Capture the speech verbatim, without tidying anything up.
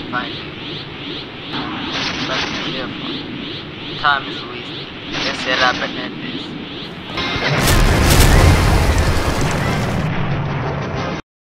find you. But be careful. Time is wasting. Let's set up and end this.